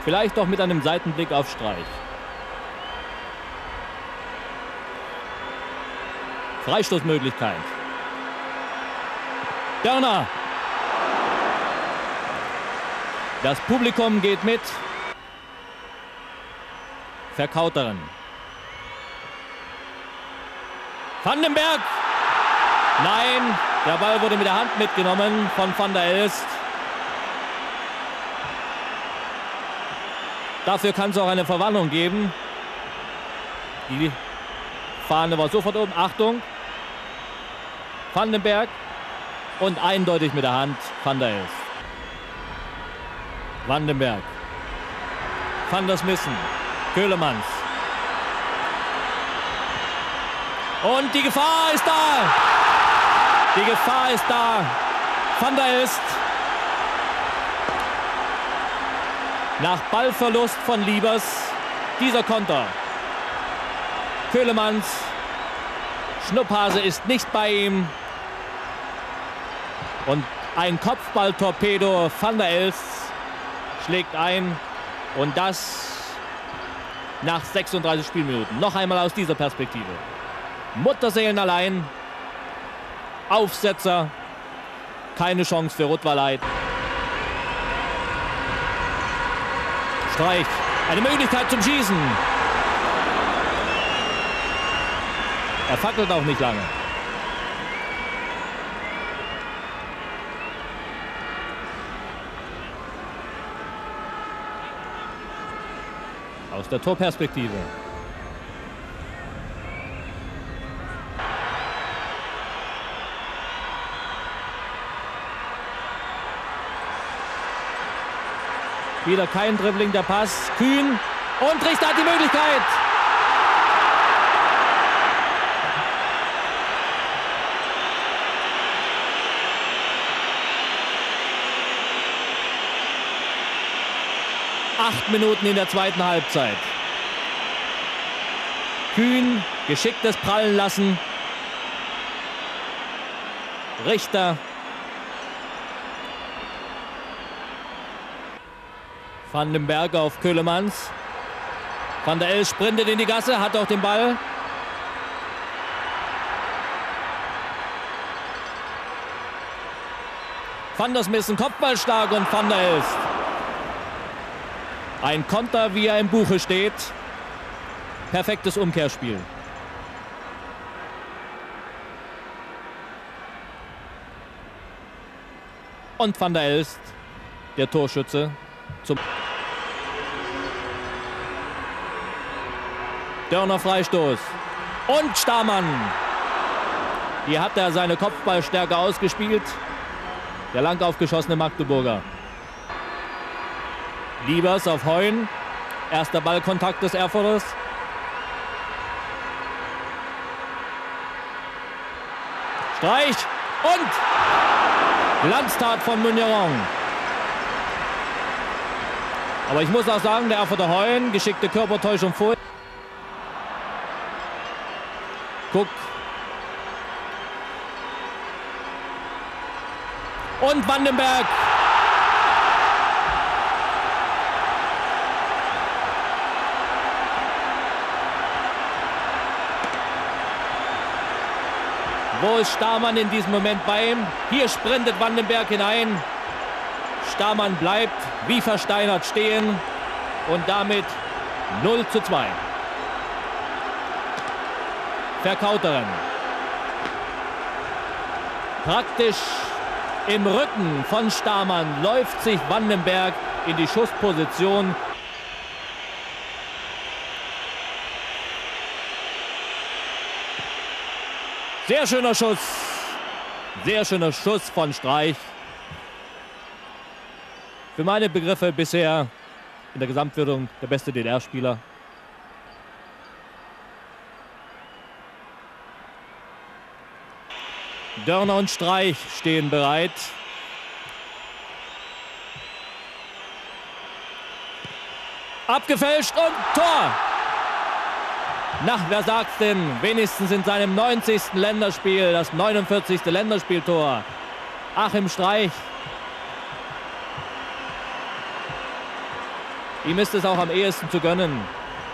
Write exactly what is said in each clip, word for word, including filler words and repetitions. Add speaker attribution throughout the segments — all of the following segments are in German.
Speaker 1: Vielleicht doch mit einem Seitenblick auf Streich. Freistoßmöglichkeit. Dörner. Das Publikum geht mit. Verkauteren. Vandenberg. Nein, der Ball wurde mit der Hand mitgenommen von Van der Elst. Dafür kann es auch eine Verwarnung geben. Die Fahne war sofort oben. Achtung. Vandenberg. Und eindeutig mit der Hand Van der Elst. Vandenberg. Van der Smissen. Köhlemans. Und die Gefahr ist da. Die Gefahr ist da. Van der Elst. Nach Ballverlust von Liebers. Dieser Konter. Köhlemans. Schnupphase ist nicht bei ihm. Und ein Kopfballtorpedo. Van der Elst schlägt ein. Und das nach sechsunddreißig Spielminuten. Noch einmal aus dieser Perspektive. Mutterseelen allein. Aufsetzer. Keine Chance für Rottweiler. Streich. Eine Möglichkeit zum Schießen. Er fackelt auch nicht lange. Aus der Torperspektive. Wieder kein Dribbling, der Pass. Kühn. Und Richter hat die Möglichkeit. Acht Minuten in der zweiten Halbzeit. Kühn, geschicktes Prallen lassen. Richter. Vandenberg auf Köhlemans. Van der Elst sprintet in die Gasse, hat auch den Ball. Van der Smissen kopfballstark und Van der Elst. Ein Konter, wie er im Buche steht. Perfektes Umkehrspiel. Und Van der Elst, der Torschütze. Zum Dörner Freistoß. Und Stamann. Hier hat er seine Kopfballstärke ausgespielt. Der lang aufgeschossene Magdeburger. Liebers auf Heun. Erster Ballkontakt des Erfurters. Streich. Und Glanztat von Mignon. Aber ich muss auch sagen, der Erfurter Heun, geschickte Körpertäuschung vor. Guck. Und Vandenberg. Wo ist Stamann in diesem Moment bei ihm? Hier sprintet Vandenberg hinein. Stamann bleibt wie versteinert stehen und damit null zu zwei. Verkauteren. Praktisch im Rücken von Stamann läuft sich Vandenberg in die Schussposition. Sehr schöner Schuss. Sehr schöner Schuss von Streich. Für meine Begriffe bisher in der Gesamtwertung der beste D D R-Spieler. Dörner und Streich stehen bereit. Abgefälscht und Tor! Na, wer sagt's denn? Wenigstens in seinem neunzigsten Länderspiel, das neunundvierzigste Länderspieltor. Achim Streich. Ihm ist es auch am ehesten zu gönnen.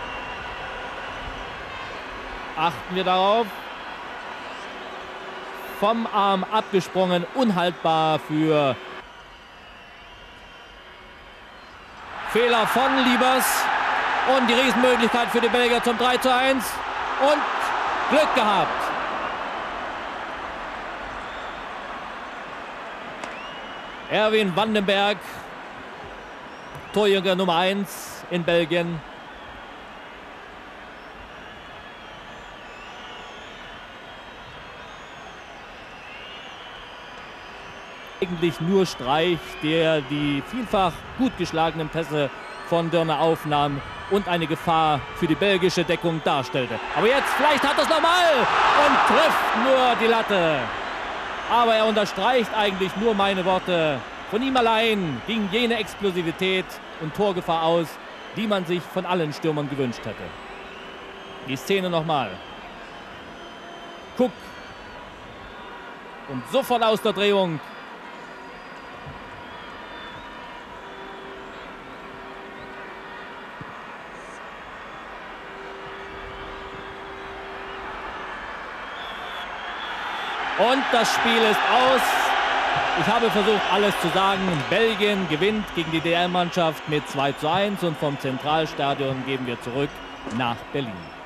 Speaker 1: Achten wir darauf. Vom Arm abgesprungen, unhaltbar für Fehler von Liebers. Und die Riesenmöglichkeit für die Belgier zum drei zu eins. Und Glück gehabt. Erwin Vandenberg, Torjäger Nummer eins in Belgien. Eigentlich nur Streich, der die vielfach gut geschlagenen Pässe von Dörner aufnahm und eine Gefahr für die belgische Deckung darstellte. Aber jetzt, vielleicht hat er es nochmal und trifft nur die Latte. Aber er unterstreicht eigentlich nur meine Worte. Von ihm allein ging jene Explosivität und Torgefahr aus, die man sich von allen Stürmern gewünscht hätte. Die Szene nochmal. Cook. Und sofort aus der Drehung. Und das Spiel ist aus. Ich habe versucht, alles zu sagen. Belgien gewinnt gegen die D R-Mannschaft mit zwei zu eins und vom Zentralstadion gehen wir zurück nach Berlin.